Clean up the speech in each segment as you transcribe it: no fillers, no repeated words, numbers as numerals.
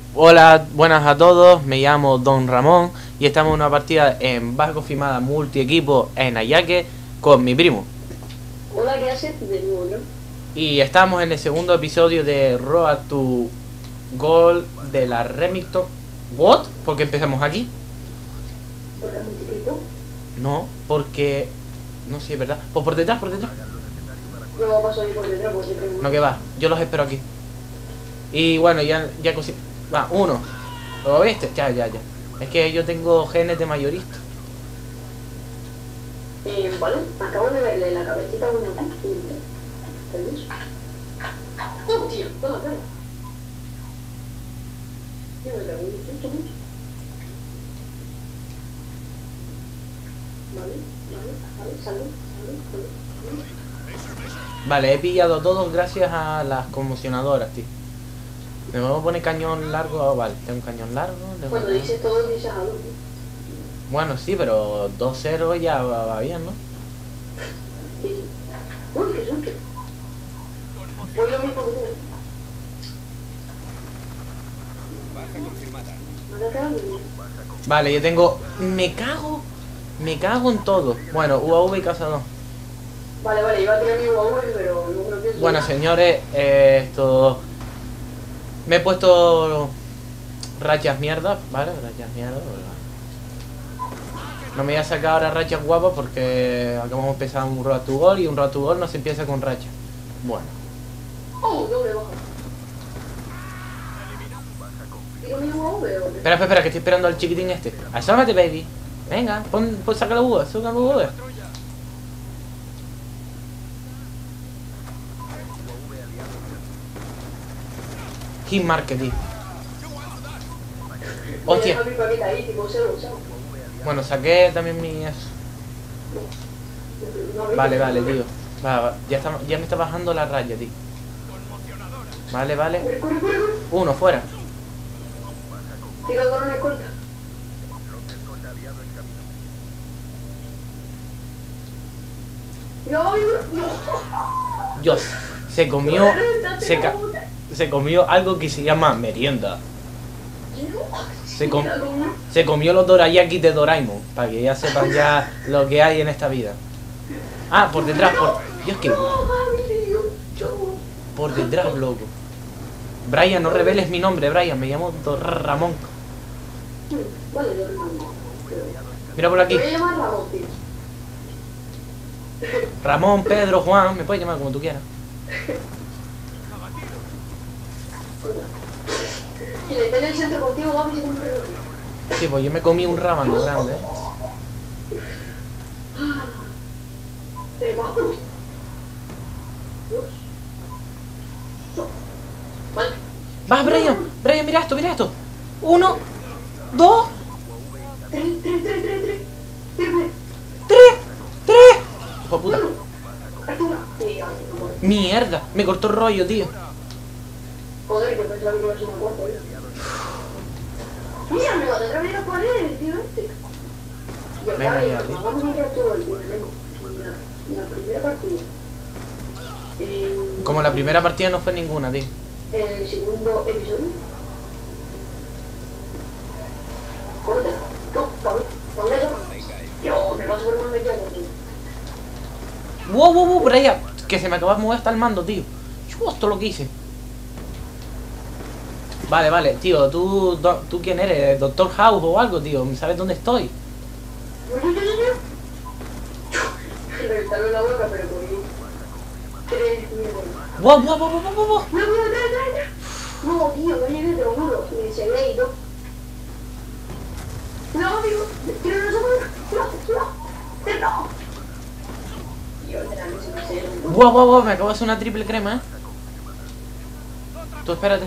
Hola, buenas a todos, me llamo Don Ramón y estamos en una partida en Vasco Fimada multi-equipo en Ayaque con mi primo. Hola, ¿qué haces? De nuevo, ¿no? Y estamos en el segundo episodio de Road to Goal de la Remington. ¿What? ¿Por qué empezamos aquí? ¿Por la multiplico? No, porque... No sé, ¿verdad? Pues por detrás, por detrás. No paso ahí por detrás, porque siempre... No, que va, yo los espero aquí. Y bueno, ya cosí... Va, uno. ¿Lo viste? Ya. Es que yo tengo genes de mayorista. Vale, acabo de verle la cabecita a una puntilla. ¿Entendés? ¡Oh, tío! ¡Toma, toma! Yo me cago en un susto mucho. Vale, salud. Vale, he pillado a todos gracias a las conmocionadoras, tío. ¿Me vamos a poner cañón largo? Oh, vale, tengo un cañón largo. Cuando dices todo, dices algo, tío. Bueno, sí, pero 2-0 ya va bien, ¿no? Sí. Uy, qué susto. Voy lo mismo que tú. ¿Me ha cagado? Vale, yo tengo... Me cago en todo. Bueno, UAV y cazador. Vale, iba a tirar mi UAV, pero no creo que... Bueno, señores, esto... Me he puesto... rachas mierda, ¿vale? Rachas mierda, ¿verdad? No me voy a sacar ahora rachas guapas porque acabamos de empezar un Road to Goal y un Road to Goal no se empieza con rachas. Bueno. ¡Oh, doble baja! ¿Tiro mi UAV o qué? Espera, que estoy esperando al chiquitín este. Asómate, baby. Venga, saca la uva, saca la uva. Hit marketing. Hostia. Deja mi paquete ahí, tipo cero. Bueno, saqué también mi eso. Vale, tío. Va, ya me está bajando la raya, tío. Vale. Corre. Uno, fuera. Tira el balón en corta. No. Dios, se comió algo que se llama merienda. Se comió los dorayaki de Doraemon, para que ya sepan ya lo que hay en esta vida. Ah, por detrás, Dios, que... Por detrás, loco. Brian, no reveles mi nombre, Brian, me llamo Ramón. Vale, Ramón. Mira por aquí. Te voy a llamar Ramón, tío. Ramón, Pedro, Juan, me puedes llamar como tú quieras. Y le tenés el centro contigo, vamos y un reloj. Sí, pues yo me comí un rábano grande, Vamos. Vale. Va, Brian, mira esto. 1, 2, 3. 3. Hijo de puta. Arturo. Mierda, me cortó el rollo, tío. Joder, que pensaba que iba a ser una cuarta, Mira, me va a tener que venir a poner, tío, este. Venga ya, tío. Vamos a mirar todo el día, la primera partida. Como la primera partida no fue ninguna, tío. El segundo episodio. Córtela. No, cabrón. Ponle eso. Yo, me vas a ver una media contigo. Wow, Brian, que se me acaba de mover hasta el mando, tío. Justo lo que hice. Vale, tío, ¿tú quién eres? ¿Doctor House o algo, tío? ¿Sabes dónde estoy? Reventarle la boca, pero por ahí. 3 minutos. Wow. No, tío, no llegué, te lo juro. Y se ve y no. No, amigo. Quiero no. Tío, Wow, me acabo de hacer una triple crema, ¿eh? Tú espérate.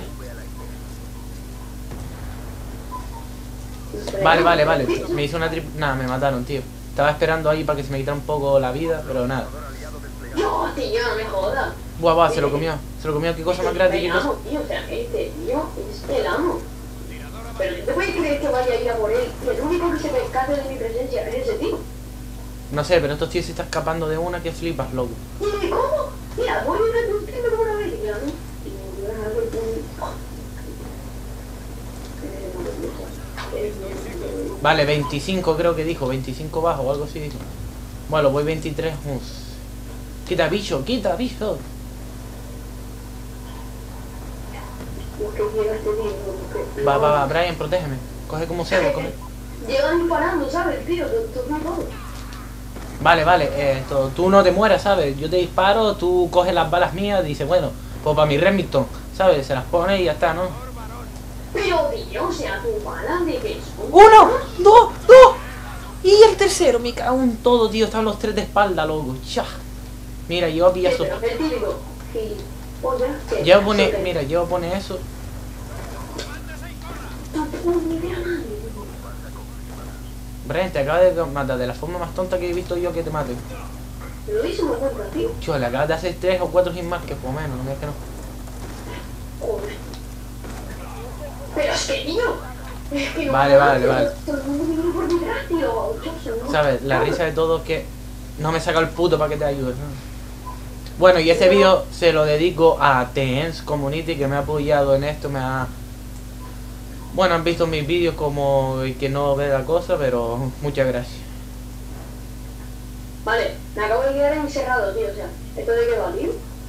Vale. Me hizo una triple... Nada, me mataron, tío. Estaba esperando ahí para que se me quitara un poco la vida, pero nada. No, tío, no me jodas. Buah, se lo comió. Qué cosa más grande, qué cosa... Tío, o sea, este tío es el amo. Pero ¿tú te puedes creer que vaya a ir a por él? Y el único que se me escape de mi presencia es ese tío. No sé, pero estos tíos se están escapando de una que flipas, loco. ¿Y cómo? Mira, voy a ir a un tío como una vez. Mira, ¿no? Y me voy a dejar el Vale, 25 creo que dijo, 25 bajo o algo así dijo. Bueno, voy 23. Quita bicho, quita bicho. Va, Brian, protégeme. Coge como sea, coge. Llevan disparando, ¿sabes, tío? Todo. Vale, tú no te mueras, ¿sabes? Yo te disparo, tú coges las balas mías y dices, bueno, pues para mi Remington, ¿sabes? Se las pone y ya está, ¿no? Pero, tío, o sea, tu bala de que son... 1, 2, 2. Y el tercero, me cago en todo, tío. Están los 3 de espalda, loco. Ya. Mira, yo voy a pillar eso. Yo voy a poner, mira, yo voy a poner eso. Brian, te acaba de matar de la forma más tonta que he visto yo que te mate. Lo hizo muy buen tío. Yo le acabas de hacer 3 o 4 hits más que por menos, no me digas que no. Joder. Pero es que, tío. Es que no. Vale. Todo el mundo viene por detrás, tío. ¿Sabes? La risa de todo es que no me saca el puto para que te ayude, ¿no? Bueno, y este vídeo se lo dedico a TENS Community, que me ha apoyado en esto, Bueno, han visto mis vídeos como el que no ve la cosa, pero muchas gracias. Vale, me acabo de quedar encerrado, tío, o sea, ¿esto de qué va, tío?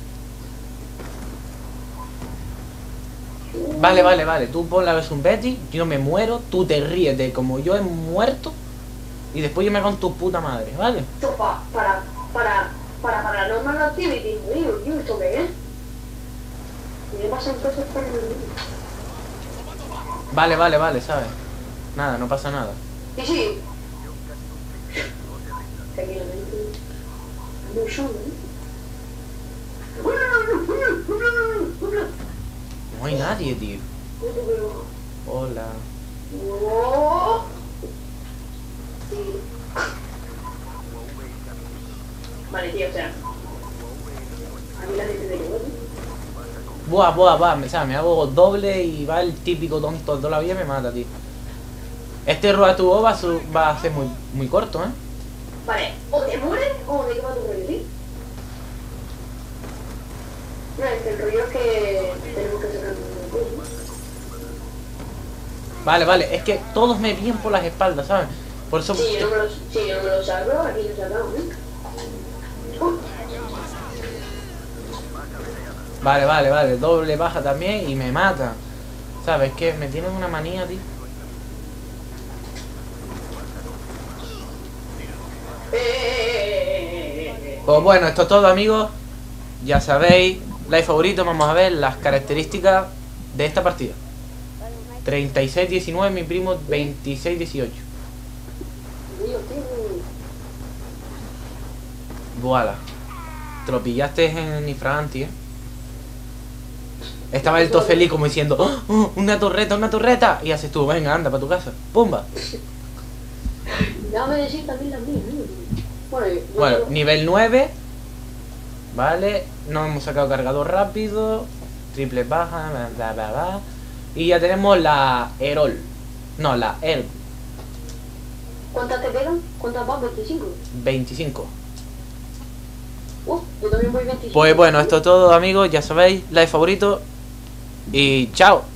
Vale, tú pon la vez un Betty, yo me muero, tú te ríes de como yo he muerto y después yo me con tu puta madre, ¿vale? Esto para Paranormal Activity, tío, ¿esto qué es? Me pasan cosas por el mundo. Vale, ¿sabes? Nada, no pasa nada. Sí. Tranquilamente. No son, No hay nadie, tío. Hola. Sí. Vale, tío, o sea. A mí la gente de que Buah, o sea, me hago doble y va el típico tonto de toda la vida y me mata, tío. Este Road to Go va a ser muy corto, ¿eh? Vale, o te mueres o de qué va tu rollo, ¿sí? No, es que el rollo es que tenemos que sacar un cosa. Vale, es que todos me vienen por las espaldas, ¿sabes? Por eso... Si yo no me lo saco, aquí lo sacamos, ¿eh? Vale, doble baja también y me mata. ¿Sabes qué? Me tienen una manía, tío. Pues bueno, esto es todo, amigos. Ya sabéis, like favorito, vamos a ver las características de esta partida. 36-19, mi primo 26-18. Voilà. Te lo pillaste en infraganti, ¿eh? Estaba el todo feliz como diciendo, oh, una torreta. Y haces tú, venga, anda para tu casa. ¡Pumba! Déjame decir también las mías, ¿no? Bueno, nivel 9. Vale, no hemos sacado cargador rápido. Triple baja, bla. Y ya tenemos la Erol. No, la Erol. ¿Cuántas te pegan? ¿Cuántas vas? 25. 25. Yo también voy 25. Pues bueno, esto es todo, amigos. Ya sabéis, like favorito. Y chao.